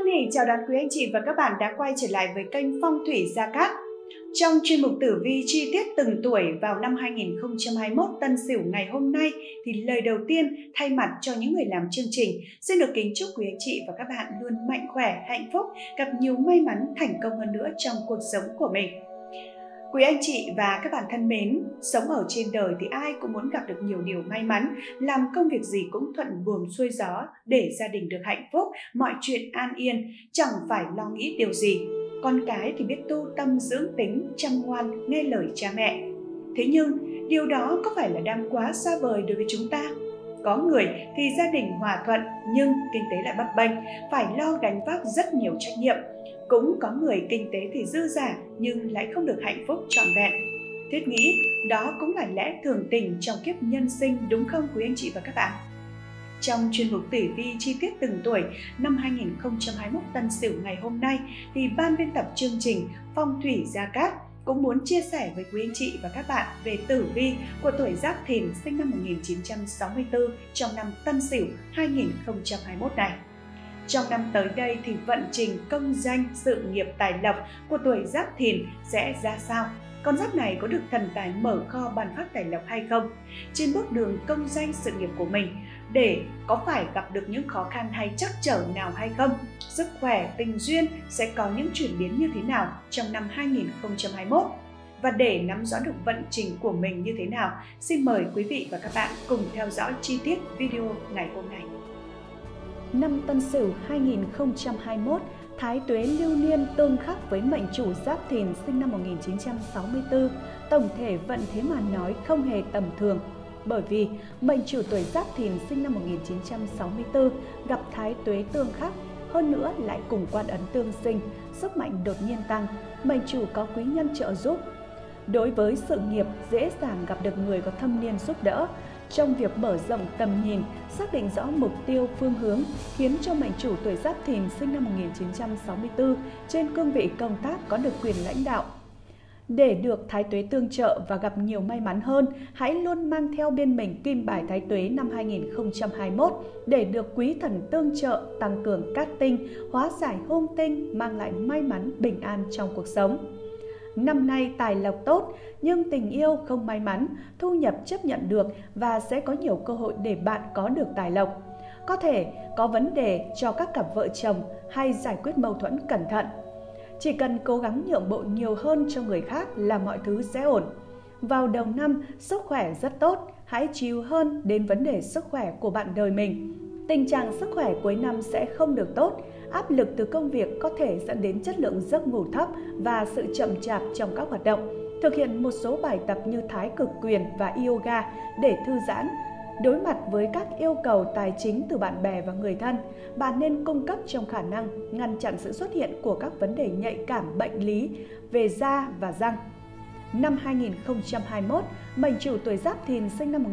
Hoan hỉ chào đón quý anh chị và các bạn đã quay trở lại với kênh Phong thủy Gia Cát. Trong chuyên mục tử vi chi tiết từng tuổi vào năm 2021 Tân Sửu ngày hôm nay thì lời đầu tiên thay mặt cho những người làm chương trình xin được kính chúc quý anh chị và các bạn luôn mạnh khỏe, hạnh phúc, gặp nhiều may mắn, thành công hơn nữa trong cuộc sống của mình. Quý anh chị và các bạn thân mến, sống ở trên đời thì ai cũng muốn gặp được nhiều điều may mắn, làm công việc gì cũng thuận buồm xuôi gió, để gia đình được hạnh phúc, mọi chuyện an yên, chẳng phải lo nghĩ điều gì. Con cái thì biết tu tâm dưỡng tính, chăm ngoan, nghe lời cha mẹ. Thế nhưng, điều đó có phải là đang quá xa vời đối với chúng ta? Có người thì gia đình hòa thuận nhưng kinh tế lại bấp bênh, phải lo gánh vác rất nhiều trách nhiệm. Cũng có người kinh tế thì dư giả nhưng lại không được hạnh phúc trọn vẹn. Thiết nghĩ đó cũng là lẽ thường tình trong kiếp nhân sinh, đúng không quý anh chị và các bạn? Trong chuyên mục tử vi chi tiết từng tuổi năm 2021 Tân Sửu ngày hôm nay thì ban biên tập chương trình Phong thủy Gia Cát cũng muốn chia sẻ với quý anh chị và các bạn về tử vi của tuổi Giáp Thìn sinh năm 1964 trong năm Tân Sửu 2021 này. Trong năm tới đây thì vận trình công danh, sự nghiệp, tài lộc của tuổi Giáp Thìn sẽ ra sao? Con giáp này có được thần tài mở kho ban phát tài lộc hay không? Trên bước đường công danh sự nghiệp của mình, để có phải gặp được những khó khăn hay trắc trở nào hay không? Sức khỏe, tình duyên sẽ có những chuyển biến như thế nào trong năm 2021? Và để nắm rõ được vận trình của mình như thế nào, xin mời quý vị và các bạn cùng theo dõi chi tiết video ngày hôm nay. Năm Tân Sửu 2021, Thái Tuế lưu niên tương khắc với mệnh chủ Giáp Thìn sinh năm 1964. Tổng thể vận thế mà nói không hề tầm thường, bởi vì mệnh chủ tuổi Giáp Thìn sinh năm 1964 gặp Thái Tuế tương khắc, hơn nữa lại cùng quan ấn tương sinh, sức mạnh đột nhiên tăng, mệnh chủ có quý nhân trợ giúp. Đối với sự nghiệp, dễ dàng gặp được người có thâm niên giúp đỡ. Trong việc mở rộng tầm nhìn, xác định rõ mục tiêu, phương hướng, khiến cho mệnh chủ tuổi Giáp Thìn sinh năm 1964 trên cương vị công tác có được quyền lãnh đạo. Để được Thái Tuế tương trợ và gặp nhiều may mắn hơn, hãy luôn mang theo bên mình kim bài Thái Tuế năm 2021 để được quý thần tương trợ, tăng cường cát tinh, hóa giải hung tinh, mang lại may mắn, bình an trong cuộc sống. Năm nay tài lộc tốt nhưng tình yêu không may mắn, thu nhập chấp nhận được và sẽ có nhiều cơ hội để bạn có được tài lộc. Có thể có vấn đề cho các cặp vợ chồng hay giải quyết mâu thuẫn cẩn thận. Chỉ cần cố gắng nhượng bộ nhiều hơn cho người khác là mọi thứ sẽ ổn. Vào đầu năm, sức khỏe rất tốt, hãy chú ý hơn đến vấn đề sức khỏe của bạn đời mình. Tình trạng sức khỏe cuối năm sẽ không được tốt, áp lực từ công việc có thể dẫn đến chất lượng giấc ngủ thấp và sự chậm chạp trong các hoạt động. Thực hiện một số bài tập như Thái Cực Quyền và yoga để thư giãn. Đối mặt với các yêu cầu tài chính từ bạn bè và người thân, bạn nên cung cấp trong khả năng ngăn chặn sự xuất hiện của các vấn đề nhạy cảm bệnh lý về da và răng. Năm 2021, mệnh chủ tuổi Giáp Thìn sinh năm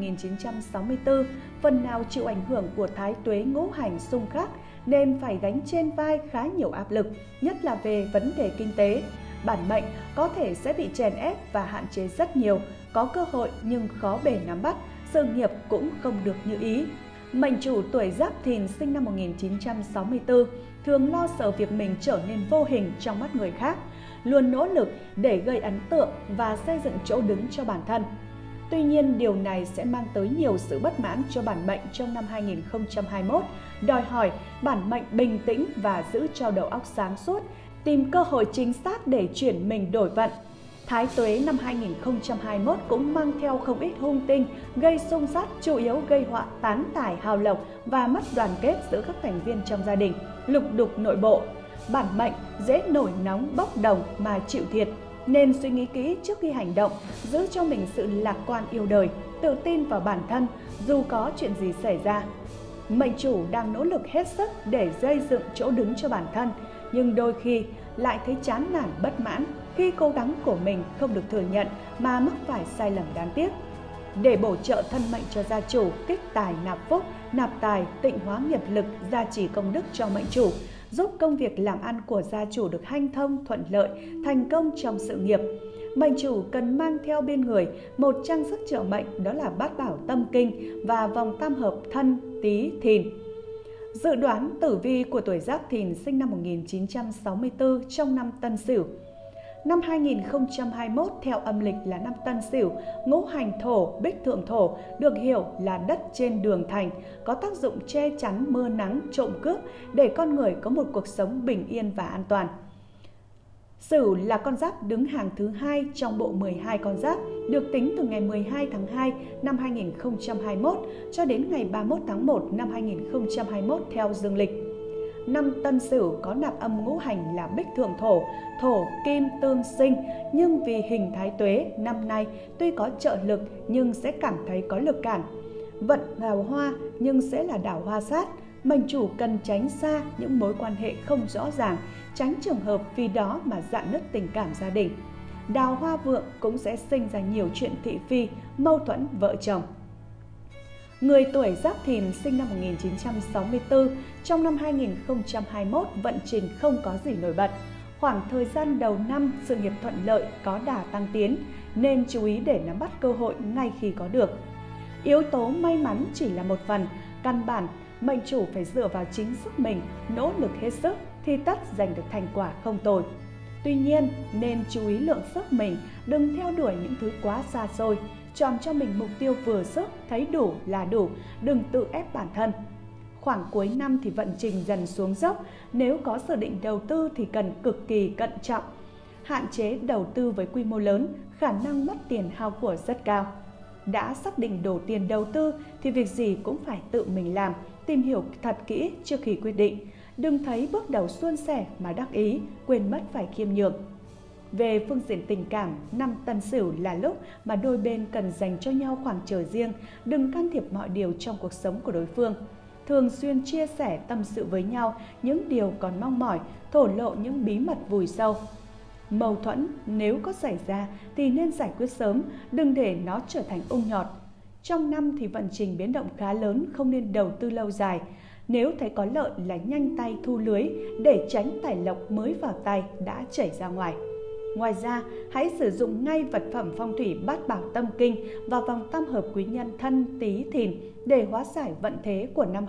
1964 phần nào chịu ảnh hưởng của Thái Tuế ngũ hành xung khắc nên phải gánh trên vai khá nhiều áp lực, nhất là về vấn đề kinh tế. Bản mệnh có thể sẽ bị chèn ép và hạn chế rất nhiều, có cơ hội nhưng khó bề nắm bắt, sự nghiệp cũng không được như ý. Mệnh chủ tuổi Giáp Thìn sinh năm 1964 thường lo sợ việc mình trở nên vô hình trong mắt người khác, luôn nỗ lực để gây ấn tượng và xây dựng chỗ đứng cho bản thân. Tuy nhiên, điều này sẽ mang tới nhiều sự bất mãn cho bản mệnh trong năm 2021, đòi hỏi bản mệnh bình tĩnh và giữ cho đầu óc sáng suốt, tìm cơ hội chính xác để chuyển mình đổi vận. Thái Tuế năm 2021 cũng mang theo không ít hung tinh, gây xung sát, chủ yếu gây họa tán tài hao lộc và mất đoàn kết giữa các thành viên trong gia đình, lục đục nội bộ. Bản mệnh dễ nổi nóng bốc đồng mà chịu thiệt, nên suy nghĩ kỹ trước khi hành động, giữ cho mình sự lạc quan yêu đời, tự tin vào bản thân dù có chuyện gì xảy ra. Mệnh chủ đang nỗ lực hết sức để gây dựng chỗ đứng cho bản thân, nhưng đôi khi lại thấy chán nản bất mãn khi cố gắng của mình không được thừa nhận mà mắc phải sai lầm đáng tiếc. Để bổ trợ thân mệnh cho gia chủ, kích tài nạp phúc, nạp tài, tịnh hóa nghiệp lực, gia trì công đức cho mệnh chủ, giúp công việc làm ăn của gia chủ được hanh thông, thuận lợi, thành công trong sự nghiệp. Mệnh chủ cần mang theo bên người một trang sức trợ mệnh, đó là bát bảo tâm kinh và vòng tam hợp Thân, Tý, Thìn. Dự đoán tử vi của tuổi Giáp Thìn sinh năm 1964 trong năm Tân Sửu. Năm 2021 theo âm lịch là năm Tân Sửu, ngũ hành thổ, bích thượng thổ được hiểu là đất trên đường thành, có tác dụng che chắn mưa nắng, trộm cướp để con người có một cuộc sống bình yên và an toàn. Sửu là con giáp đứng hàng thứ 2 trong bộ 12 con giáp, được tính từ ngày 12 tháng 2 năm 2021 cho đến ngày 31 tháng 1 năm 2021 theo dương lịch. Năm Tân Sửu có nạp âm ngũ hành là bích thượng thổ, thổ kim tương sinh, nhưng vì hình thái tuế năm nay tuy có trợ lực nhưng sẽ cảm thấy có lực cản. Vận đào hoa nhưng sẽ là đào hoa sát. Mệnh chủ cần tránh xa những mối quan hệ không rõ ràng, tránh trường hợp vì đó mà rạn nứt tình cảm gia đình. Đào hoa vượng cũng sẽ sinh ra nhiều chuyện thị phi, mâu thuẫn vợ chồng. Người tuổi Giáp Thìn sinh năm 1964 trong năm 2021 vận trình không có gì nổi bật. Khoảng thời gian đầu năm sự nghiệp thuận lợi, có đà tăng tiến nên chú ý để nắm bắt cơ hội ngay khi có được. Yếu tố may mắn chỉ là một phần, căn bản mệnh chủ phải dựa vào chính sức mình, nỗ lực hết sức thì tất giành được thành quả không tồi. Tuy nhiên, nên chú ý lượng sức mình, đừng theo đuổi những thứ quá xa xôi, chọn cho mình mục tiêu vừa sức, thấy đủ là đủ, đừng tự ép bản thân. Khoảng cuối năm thì vận trình dần xuống dốc, nếu có dự định đầu tư thì cần cực kỳ cẩn trọng. Hạn chế đầu tư với quy mô lớn, khả năng mất tiền hao của rất cao. Đã xác định đổ tiền đầu tư thì việc gì cũng phải tự mình làm, tìm hiểu thật kỹ trước khi quyết định. Đừng thấy bước đầu suôn sẻ mà đắc ý, quên mất phải khiêm nhường. Về phương diện tình cảm, năm Tân Sửu là lúc mà đôi bên cần dành cho nhau khoảng trời riêng, đừng can thiệp mọi điều trong cuộc sống của đối phương. Thường xuyên chia sẻ tâm sự với nhau những điều còn mong mỏi, thổ lộ những bí mật vùi sâu. Mâu thuẫn nếu có xảy ra thì nên giải quyết sớm, đừng để nó trở thành ung nhọt. Trong năm thì vận trình biến động khá lớn, không nên đầu tư lâu dài. Nếu thấy có lợi là nhanh tay thu lưới để tránh tài lộc mới vào tay đã chảy ra ngoài. Ngoài ra, hãy sử dụng ngay vật phẩm phong thủy Bát Bảo Tâm Kinh và vòng tam hợp quý nhân Thân, Tý, Thìn để hóa giải vận thế của năm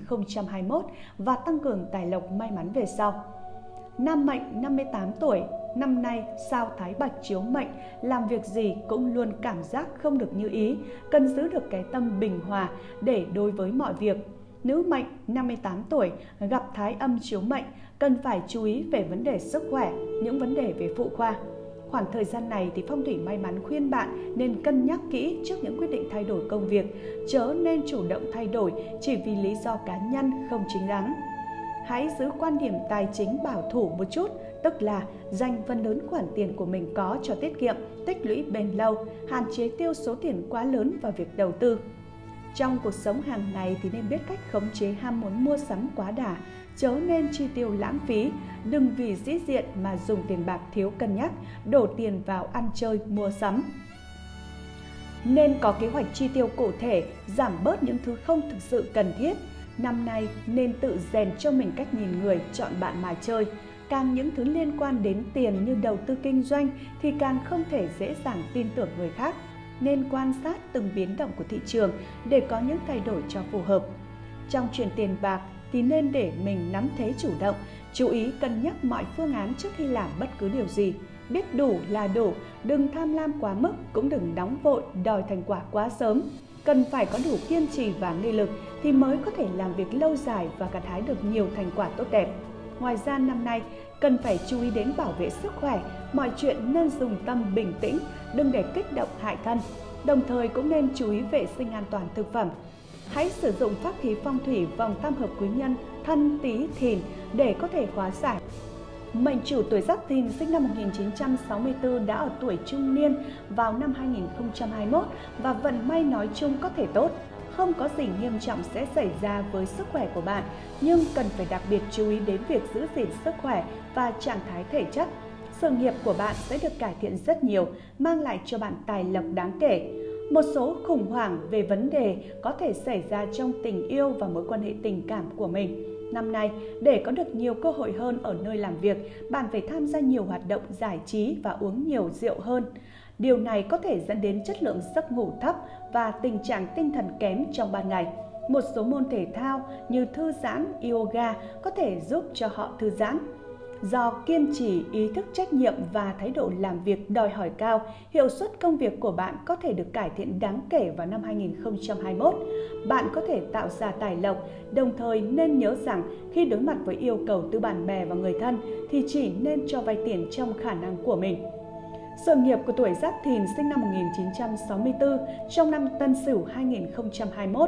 2021 và tăng cường tài lộc may mắn về sau. Nam mệnh 58 tuổi, năm nay sao Thái Bạch chiếu mệnh, làm việc gì cũng luôn cảm giác không được như ý, cần giữ được cái tâm bình hòa để đối với mọi việc. Nữ mệnh 58 tuổi gặp Thái Âm chiếu mệnh, cần phải chú ý về vấn đề sức khỏe, những vấn đề về phụ khoa. Khoảng thời gian này thì phong thủy may mắn khuyên bạn nên cân nhắc kỹ trước những quyết định thay đổi công việc, chớ nên chủ động thay đổi chỉ vì lý do cá nhân không chính đáng. Hãy giữ quan điểm tài chính bảo thủ một chút, tức là dành phần lớn khoản tiền của mình có cho tiết kiệm, tích lũy bền lâu, hạn chế tiêu số tiền quá lớn vào việc đầu tư. Trong cuộc sống hàng ngày thì nên biết cách khống chế ham muốn mua sắm quá đà, chớ nên chi tiêu lãng phí, đừng vì dĩ diện mà dùng tiền bạc thiếu cân nhắc, đổ tiền vào ăn chơi mua sắm. Nên có kế hoạch chi tiêu cụ thể, giảm bớt những thứ không thực sự cần thiết. Năm nay nên tự rèn cho mình cách nhìn người, chọn bạn mà chơi. Càng những thứ liên quan đến tiền như đầu tư kinh doanh thì càng không thể dễ dàng tin tưởng người khác. Nên quan sát từng biến động của thị trường để có những thay đổi cho phù hợp. Trong chuyện tiền bạc thì nên để mình nắm thế chủ động, chú ý cân nhắc mọi phương án trước khi làm bất cứ điều gì. Biết đủ là đủ, đừng tham lam quá mức, cũng đừng nóng vội đòi thành quả quá sớm. Cần phải có đủ kiên trì và nghị lực thì mới có thể làm việc lâu dài và gặt hái được nhiều thành quả tốt đẹp. Ngoài ra năm nay cần phải chú ý đến bảo vệ sức khỏe, mọi chuyện nên dùng tâm bình tĩnh, đừng để kích động hại thân. Đồng thời cũng nên chú ý vệ sinh an toàn thực phẩm. Hãy sử dụng pháp khí phong thủy vòng tam hợp quý nhân Thân, Tý, Thìn để có thể hóa giải. Mệnh chủ tuổi Giáp Thìn sinh năm 1964 đã ở tuổi trung niên vào năm 2021 và vận may nói chung có thể tốt. Không có gì nghiêm trọng sẽ xảy ra với sức khỏe của bạn, nhưng cần phải đặc biệt chú ý đến việc giữ gìn sức khỏe và trạng thái thể chất. Sự nghiệp của bạn sẽ được cải thiện rất nhiều, mang lại cho bạn tài lộc đáng kể. Một số khủng hoảng về vấn đề có thể xảy ra trong tình yêu và mối quan hệ tình cảm của mình. Năm nay, để có được nhiều cơ hội hơn ở nơi làm việc, bạn phải tham gia nhiều hoạt động giải trí và uống nhiều rượu hơn. Điều này có thể dẫn đến chất lượng giấc ngủ thấp và tình trạng tinh thần kém trong ban ngày. Một số môn thể thao như thư giãn, yoga có thể giúp cho họ thư giãn. Do kiên trì, ý thức trách nhiệm và thái độ làm việc đòi hỏi cao, hiệu suất công việc của bạn có thể được cải thiện đáng kể vào năm 2021. Bạn có thể tạo ra tài lộc, đồng thời nên nhớ rằng khi đối mặt với yêu cầu từ bạn bè và người thân thì chỉ nên cho vay tiền trong khả năng của mình. Sự nghiệp của tuổi Giáp Thìn sinh năm 1964 trong năm Tân Sửu 2021.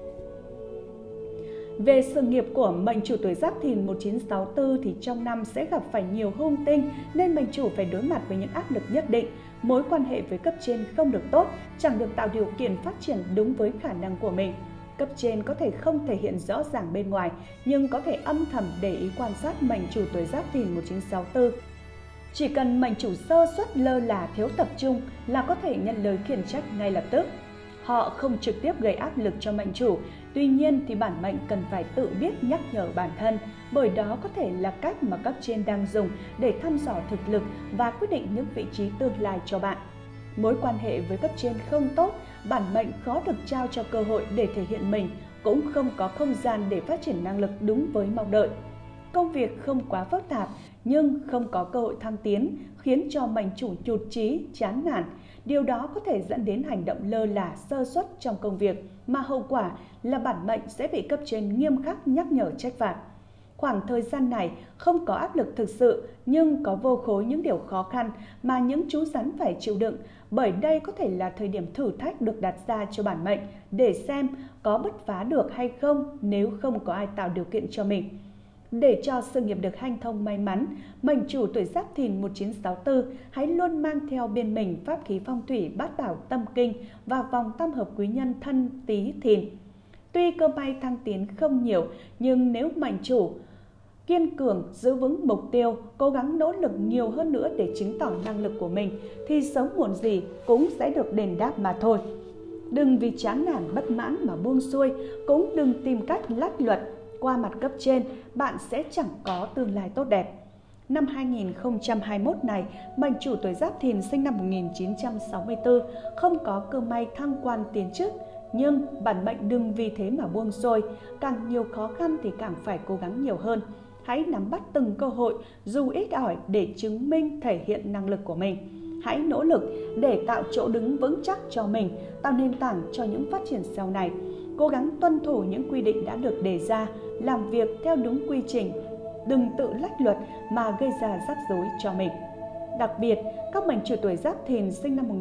Về sự nghiệp của mệnh chủ tuổi Giáp Thìn 1964 thì trong năm sẽ gặp phải nhiều hung tinh nên mệnh chủ phải đối mặt với những áp lực nhất định. Mối quan hệ với cấp trên không được tốt, chẳng được tạo điều kiện phát triển đúng với khả năng của mình. Cấp trên có thể không thể hiện rõ ràng bên ngoài nhưng có thể âm thầm để ý quan sát mệnh chủ tuổi Giáp Thìn 1964. Chỉ cần mệnh chủ sơ suất, lơ là, thiếu tập trung là có thể nhận lời khiển trách ngay lập tức. Họ không trực tiếp gây áp lực cho mệnh chủ, tuy nhiên thì bản mệnh cần phải tự biết nhắc nhở bản thân, bởi đó có thể là cách mà cấp trên đang dùng để thăm dò thực lực và quyết định những vị trí tương lai cho bạn. Mối quan hệ với cấp trên không tốt, bản mệnh khó được trao cho cơ hội để thể hiện mình, cũng không có không gian để phát triển năng lực đúng với mong đợi. Công việc không quá phức tạp nhưng không có cơ hội thăng tiến, khiến cho mệnh chủ nhụt chí, chán nản. Điều đó có thể dẫn đến hành động lơ là, sơ suất trong công việc, mà hậu quả là bản mệnh sẽ bị cấp trên nghiêm khắc nhắc nhở trách phạt. Khoảng thời gian này không có áp lực thực sự nhưng có vô khối những điều khó khăn mà những chú rắn phải chịu đựng, bởi đây có thể là thời điểm thử thách được đặt ra cho bản mệnh để xem có bứt phá được hay không nếu không có ai tạo điều kiện cho mình. Để cho sự nghiệp được hanh thông may mắn, mệnh chủ tuổi Giáp Thìn 1964 hãy luôn mang theo bên mình pháp khí phong thủy Bát Bảo Tâm Kinh và vòng tam hợp quý nhân Thân Tý Thìn. Tuy cơ may thăng tiến không nhiều, nhưng nếu mệnh chủ kiên cường, giữ vững mục tiêu, cố gắng nỗ lực nhiều hơn nữa để chứng tỏ năng lực của mình, thì sớm muộn gì cũng sẽ được đền đáp mà thôi. Đừng vì chán nản bất mãn mà buông xuôi, cũng đừng tìm cách lách luật qua mặt cấp trên, bạn sẽ chẳng có tương lai tốt đẹp. Năm 2021 này, mệnh chủ tuổi Giáp Thìn sinh năm 1964 không có cơ may thăng quan tiến chức, nhưng bản mệnh đừng vì thế mà buông xuôi, càng nhiều khó khăn thì càng phải cố gắng nhiều hơn. Hãy nắm bắt từng cơ hội dù ít ỏi để chứng minh thể hiện năng lực của mình. Hãy nỗ lực để tạo chỗ đứng vững chắc cho mình, tạo nền tảng cho những phát triển sau này. Cố gắng tuân thủ những quy định đã được đề ra, làm việc theo đúng quy trình, đừng tự lách luật mà gây ra rắc rối cho mình. Đặc biệt, các mệnh chủ tuổi Giáp Thìn sinh năm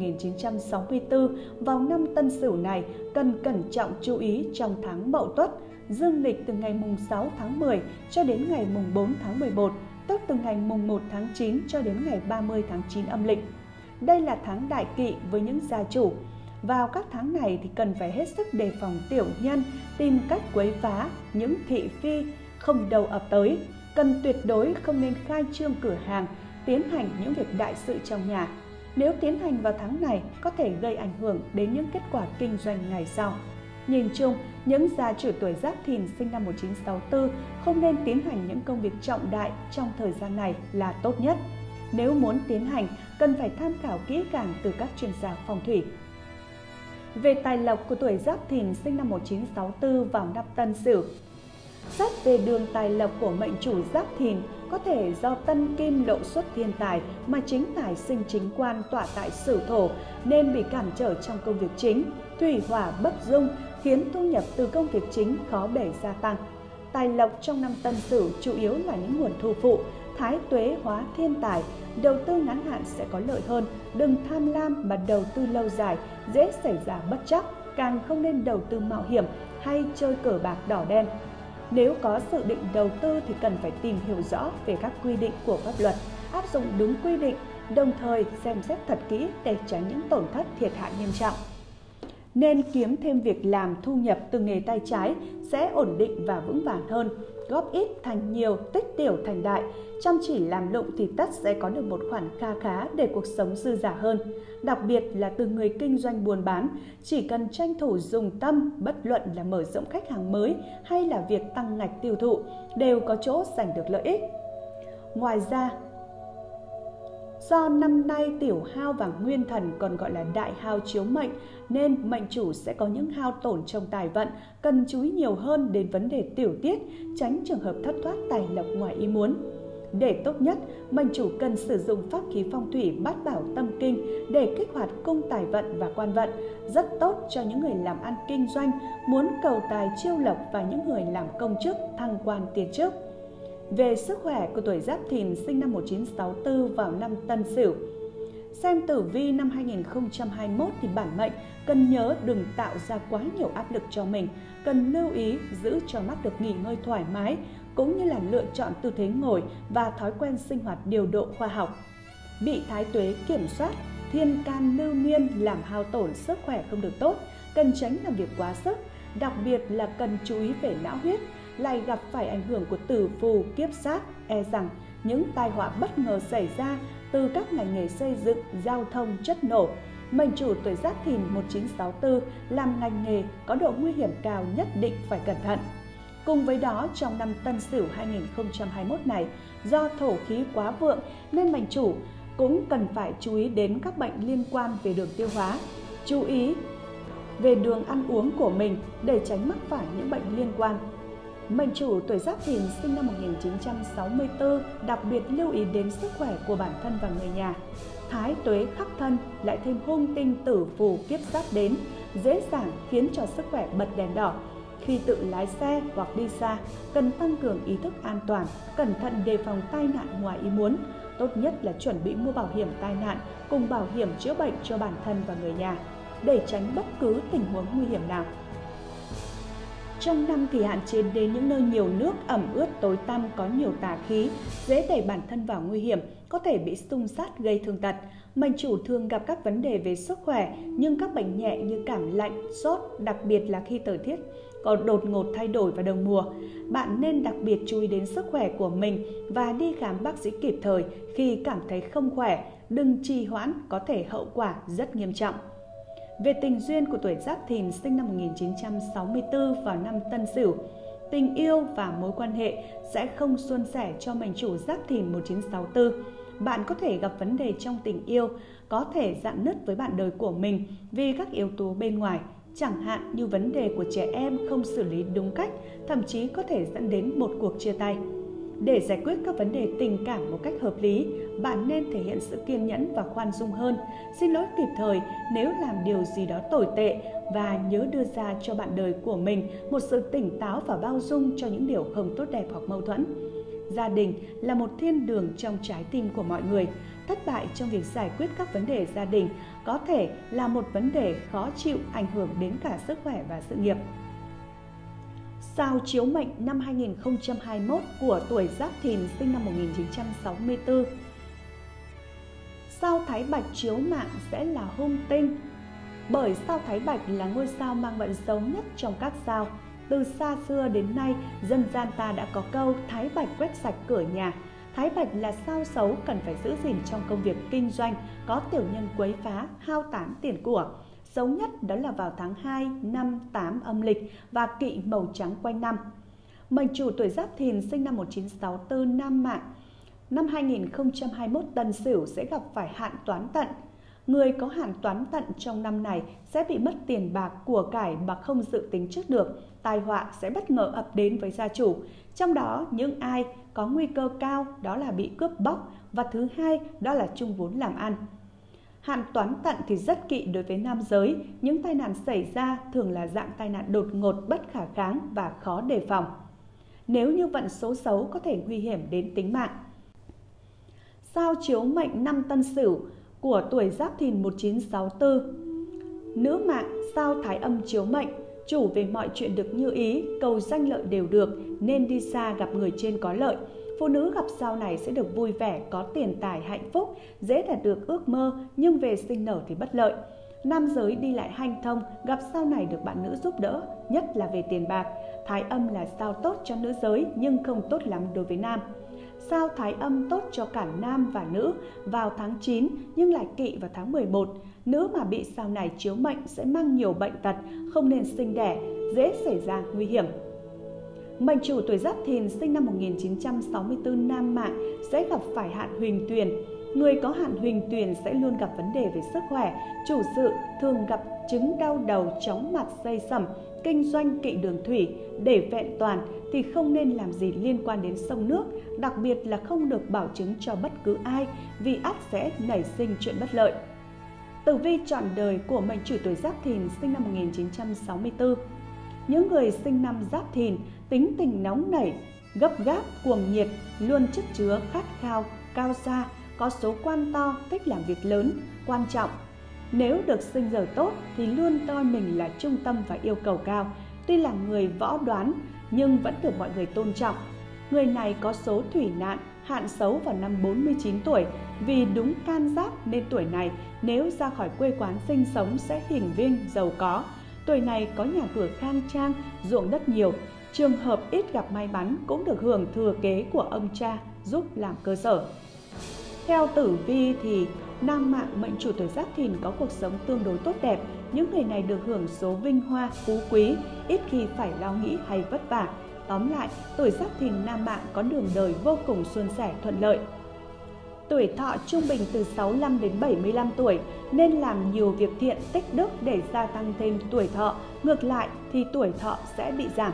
1964 vào năm Tân Sửu này cần cẩn trọng chú ý trong tháng Mậu Tuất, dương lịch từ ngày mùng 6 tháng 10 cho đến ngày mùng 4 tháng 11, tức từ ngày mùng 1 tháng 9 cho đến ngày 30 tháng 9 âm lịch. Đây là tháng đại kỵ với những gia chủ. Vào các tháng này thì cần phải hết sức đề phòng tiểu nhân tìm cách quấy phá, những thị phi không đầu ập tới. Cần tuyệt đối không nên khai trương cửa hàng, tiến hành những việc đại sự trong nhà. Nếu tiến hành vào tháng này có thể gây ảnh hưởng đến những kết quả kinh doanh ngày sau. Nhìn chung, những gia chủ tuổi Giáp Thìn sinh năm 1964 không nên tiến hành những công việc trọng đại trong thời gian này là tốt nhất. Nếu muốn tiến hành, cần phải tham khảo kỹ càng từ các chuyên gia phong thủy. Về tài lộc của tuổi Giáp Thìn sinh năm 1964 vào năm Tân Sửu. Xét về đường tài lộc của mệnh chủ Giáp Thìn, có thể do tân kim lộ xuất thiên tài mà chính tài sinh chính quan tọa tại Sửu thổ nên bị cản trở trong công việc chính, thủy hỏa bất dung khiến thu nhập từ công việc chính khó bể gia tăng. Tài lộc trong năm Tân Sửu chủ yếu là những nguồn thu phụ, thái tuế hóa thiên tài, đầu tư ngắn hạn sẽ có lợi hơn, đừng tham lam mà đầu tư lâu dài, dễ xảy ra bất trắc, càng không nên đầu tư mạo hiểm hay chơi cờ bạc đỏ đen. Nếu có dự định đầu tư thì cần phải tìm hiểu rõ về các quy định của pháp luật, áp dụng đúng quy định, đồng thời xem xét thật kỹ để tránh những tổn thất thiệt hại nghiêm trọng. Nên kiếm thêm việc làm thu nhập từ nghề tay trái sẽ ổn định và vững vàng hơn, góp ít thành nhiều, tích tiểu thành đại, chăm chỉ làm lụng thì tất sẽ có được một khoản kha khá để cuộc sống dư dả hơn. Đặc biệt là từ người kinh doanh buôn bán, chỉ cần tranh thủ dùng tâm, bất luận là mở rộng khách hàng mới hay là việc tăng ngạch tiêu thụ, đều có chỗ giành được lợi ích. Ngoài ra, Do năm nay tiểu hao và nguyên thần còn gọi là đại hao chiếu mệnh, nên mệnh chủ sẽ có những hao tổn trong tài vận, cần chú ý nhiều hơn đến vấn đề tiểu tiết, tránh trường hợp thất thoát tài lộc ngoài ý muốn. Để tốt nhất, mệnh chủ cần sử dụng pháp khí phong thủy Bát Bảo Tâm Kinh để kích hoạt cung tài vận và quan vận, rất tốt cho những người làm ăn kinh doanh, muốn cầu tài chiêu lộc và những người làm công chức, thăng quan tiến chức. Về sức khỏe của tuổi Giáp Thìn sinh năm 1964 vào năm Tân Sửu. Xem tử vi năm 2021 thì bản mệnh cần nhớ đừng tạo ra quá nhiều áp lực cho mình, cần lưu ý giữ cho mắt được nghỉ ngơi thoải mái, cũng như là lựa chọn tư thế ngồi và thói quen sinh hoạt điều độ khoa học. Bị thái tuế kiểm soát, thiên can lưu niên làm hao tổn sức khỏe không được tốt, cần tránh làm việc quá sức, đặc biệt là cần chú ý về não huyết, lại gặp phải ảnh hưởng của tử phù kiếp sát, e rằng những tai họa bất ngờ xảy ra từ các ngành nghề xây dựng, giao thông, chất nổ. Mệnh chủ tuổi Giáp Thìn 1964 làm ngành nghề có độ nguy hiểm cao, nhất định phải cẩn thận. Cùng với đó, trong năm Tân Sửu 2021 này, do thổ khí quá vượng nên mệnh chủ cũng cần phải chú ý đến các bệnh liên quan về đường tiêu hóa, chú ý về đường ăn uống của mình để tránh mắc phải những bệnh liên quan. Mệnh chủ tuổi Giáp Thìn sinh năm 1964 đặc biệt lưu ý đến sức khỏe của bản thân và người nhà. Thái tuế khắc thân lại thêm hung tinh tử phù kiếp sát đến, dễ dàng khiến cho sức khỏe bật đèn đỏ. Khi tự lái xe hoặc đi xa, cần tăng cường ý thức an toàn, cẩn thận đề phòng tai nạn ngoài ý muốn. Tốt nhất là chuẩn bị mua bảo hiểm tai nạn cùng bảo hiểm chữa bệnh cho bản thân và người nhà, để tránh bất cứ tình huống nguy hiểm nào. Trong năm thì hạn chế đến những nơi nhiều nước, ẩm ướt, tối tăm, có nhiều tà khí, dễ đẩy bản thân vào nguy hiểm, có thể bị xung sát gây thương tật. Mệnh chủ thường gặp các vấn đề về sức khỏe, nhưng các bệnh nhẹ như cảm lạnh, sốt, đặc biệt là khi thời tiết có đột ngột thay đổi vào đầu mùa. Bạn nên đặc biệt chú ý đến sức khỏe của mình và đi khám bác sĩ kịp thời khi cảm thấy không khỏe, đừng trì hoãn, có thể hậu quả rất nghiêm trọng. Về tình duyên của tuổi Giáp Thìn sinh năm 1964 vào năm Tân Sửu, tình yêu và mối quan hệ sẽ không suôn sẻ cho mệnh chủ Giáp Thìn 1964. Bạn có thể gặp vấn đề trong tình yêu, có thể rạn nứt với bạn đời của mình vì các yếu tố bên ngoài, chẳng hạn như vấn đề của trẻ em không xử lý đúng cách, thậm chí có thể dẫn đến một cuộc chia tay. Để giải quyết các vấn đề tình cảm một cách hợp lý, bạn nên thể hiện sự kiên nhẫn và khoan dung hơn, xin lỗi kịp thời nếu làm điều gì đó tồi tệ và nhớ đưa ra cho bạn đời của mình một sự tỉnh táo và bao dung cho những điều không tốt đẹp hoặc mâu thuẫn. Gia đình là một thiên đường trong trái tim của mọi người. Thất bại trong việc giải quyết các vấn đề gia đình có thể là một vấn đề khó chịu, ảnh hưởng đến cả sức khỏe và sự nghiệp. Sao chiếu mệnh năm 2021 của tuổi Giáp Thìn sinh năm 1964. Sao Thái Bạch chiếu mạng sẽ là hung tinh, bởi sao Thái Bạch là ngôi sao mang vận xấu nhất trong các sao. Từ xa xưa đến nay, dân gian ta đã có câu Thái Bạch quét sạch cửa nhà. Thái Bạch là sao xấu cần phải giữ gìn trong công việc kinh doanh, có tiểu nhân quấy phá, hao tán tiền của. Xấu nhất đó là vào tháng 2, năm 8 âm lịch và kỵ màu trắng quanh năm. Mệnh chủ tuổi Giáp Thìn sinh năm 1964 nam mạng, năm 2021 Tân Sửu sẽ gặp phải hạn toán tận. Người có hạn toán tận trong năm này sẽ bị mất tiền bạc, của cải mà không dự tính trước được. Tai họa sẽ bất ngờ ập đến với gia chủ. Trong đó, những ai có nguy cơ cao đó là bị cướp bóc, và thứ hai đó là chung vốn làm ăn. Hạn toán tận thì rất kỵ đối với nam giới. Những tai nạn xảy ra thường là dạng tai nạn đột ngột, bất khả kháng và khó đề phòng. Nếu như vận số xấu có thể nguy hiểm đến tính mạng. Sao chiếu mệnh năm Tân Sửu của tuổi Giáp Thìn 1964. Nữ mạng sao Thái Âm chiếu mệnh, chủ về mọi chuyện được như ý, cầu danh lợi đều được, nên đi xa gặp người trên có lợi. Phụ nữ gặp sao này sẽ được vui vẻ, có tiền tài hạnh phúc, dễ đạt được ước mơ, nhưng về sinh nở thì bất lợi. Nam giới đi lại hanh thông, gặp sao này được bạn nữ giúp đỡ, nhất là về tiền bạc. Thái Âm là sao tốt cho nữ giới nhưng không tốt lắm đối với nam. Sao Thái Âm tốt cho cả nam và nữ vào tháng 9 nhưng lại kỵ vào tháng 11. Nữ mà bị sao này chiếu mệnh sẽ mang nhiều bệnh tật, không nên sinh đẻ, dễ xảy ra nguy hiểm. Mệnh chủ tuổi Giáp Thìn sinh năm 1964 nam mạng sẽ gặp phải hạn Huỳnh Tuyền. Người có hạn huỳnh tuyền sẽ luôn gặp vấn đề về sức khỏe, chủ sự thường gặp chứng đau đầu, chóng mặt, say sẩm, kinh doanh kỵ đường thủy. Để vẹn toàn thì không nên làm gì liên quan đến sông nước, đặc biệt là không được bảo chứng cho bất cứ ai vì ắt sẽ nảy sinh chuyện bất lợi. Tử vi trọn đời của mệnh chủ tuổi Giáp Thìn sinh năm 1964. Những người sinh năm Giáp Thìn tính tình nóng nảy, gấp gáp, cuồng nhiệt, luôn chất chứa khát khao, cao xa, có số quan to, thích làm việc lớn, quan trọng. Nếu được sinh giờ tốt thì luôn coi mình là trung tâm và yêu cầu cao. Tuy là người võ đoán nhưng vẫn được mọi người tôn trọng. Người này có số thủy nạn, hạn xấu vào năm 49 tuổi. Vì đúng can giáp nên tuổi này nếu ra khỏi quê quán sinh sống sẽ hiển vinh, giàu có. Tuổi này có nhà cửa khang trang, ruộng đất nhiều. Trường hợp ít gặp may mắn cũng được hưởng thừa kế của ông cha giúp làm cơ sở. Theo tử vi thì nam mạng mệnh chủ tuổi Giáp Thìn có cuộc sống tương đối tốt đẹp. Những người này được hưởng số vinh hoa, phú quý, ít khi phải lo nghĩ hay vất vả. Tóm lại, tuổi Giáp Thìn nam mạng có đường đời vô cùng suôn sẻ, thuận lợi. Tuổi thọ trung bình từ 65 đến 75 tuổi nên làm nhiều việc thiện, tích đức để gia tăng thêm tuổi thọ. Ngược lại thì tuổi thọ sẽ bị giảm.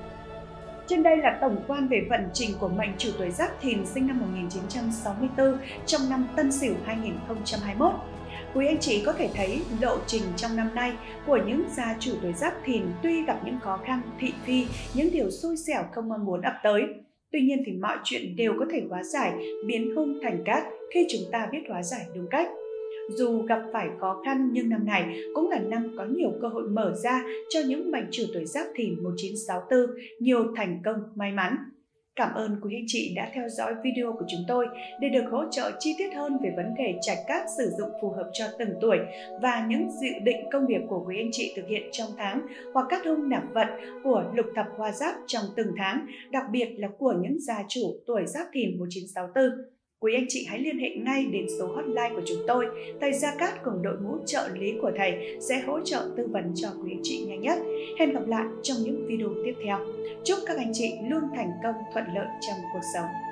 Trên đây là tổng quan về vận trình của mệnh chủ tuổi Giáp Thìn sinh năm 1964 trong năm Tân Sửu 2021. Quý anh chị có thể thấy lộ trình trong năm nay của những gia chủ tuổi Giáp Thìn tuy gặp những khó khăn, thị phi, những điều xui xẻo không mong muốn ập tới. Tuy nhiên thì mọi chuyện đều có thể hóa giải, biến hung thành cát khi chúng ta biết hóa giải đúng cách. Dù gặp phải khó khăn nhưng năm này cũng là năm có nhiều cơ hội mở ra cho những mệnh chủ tuổi Giáp Thìn 1964, nhiều thành công, may mắn. Cảm ơn quý anh chị đã theo dõi video của chúng tôi. Để được hỗ trợ chi tiết hơn về vấn đề trạch cát sử dụng phù hợp cho từng tuổi và những dự định công việc của quý anh chị thực hiện trong tháng hoặc cát hung nạp vận của lục thập hoa giáp trong từng tháng, đặc biệt là của những gia chủ tuổi Giáp Thìn 1964. Quý anh chị hãy liên hệ ngay đến số hotline của chúng tôi. Thầy Gia Cát cùng đội ngũ trợ lý của thầy sẽ hỗ trợ tư vấn cho quý anh chị nhanh nhất. Hẹn gặp lại trong những video tiếp theo. Chúc các anh chị luôn thành công, thuận lợi trong cuộc sống.